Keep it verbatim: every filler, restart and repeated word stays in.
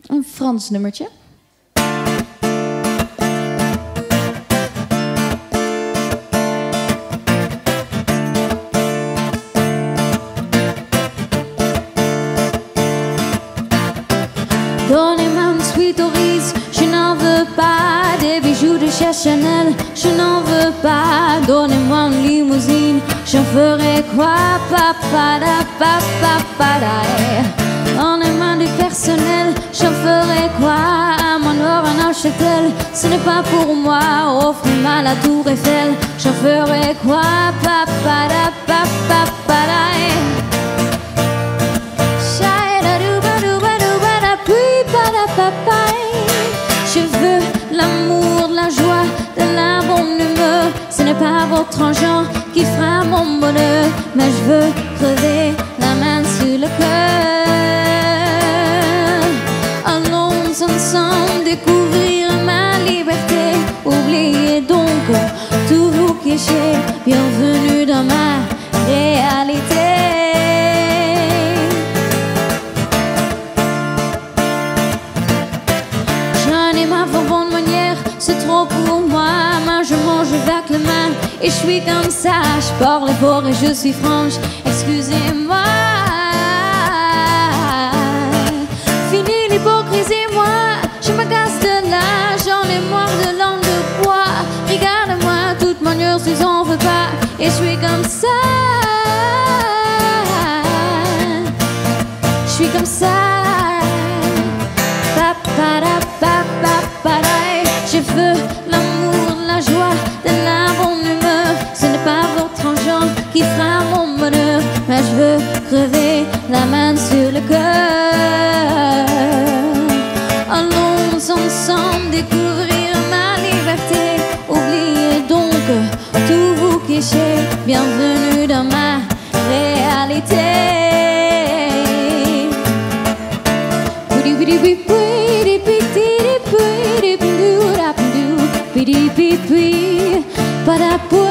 Een Frans nummertje. Donnez-moi une suite au riz, je n'en veux pas. Des bijoux de chez Chanel, je n'en veux pas. Donnez-moi une limousine, j'en ferai quoi? Papada, papada. Donnez-moi du personnel, j'en ferai quoi? Mon or en Neuchâtel, ce n'est pas pour moi. Offrez-moi la tour Eiffel, j'en ferai quoi? Papada, papada. Je veux l'amour, de la joie, de la bonne humeur. Ce n'est pas votre argent qui fera mon bonheur, mais je veux crever la main sur le cœur. Allons ensemble découvrir ma liberté. Oubliez donc tous vos clichés. Bienvenue dans ma réalité. C'est trop pour moi, moi je mange avec les mains et je suis comme ça, je parle fort et je suis franche, excusez-moi. Fini l'hypocrisie, moi, je me casse de là, j'en ai marre de langue de bois. Regarde-moi, toute manière, si j'en veux pas, et je suis comme ça. Je suis comme ça. Je veux l'amour, la joie, de la bonne humeur. Ce n'est pas votre argent qui fera mon bonheur, mais je veux crever la main sur le cœur. Allons ensemble découvrir ma liberté. Oubliez donc tous vos clichés. Bienvenue dans ma réalité. Para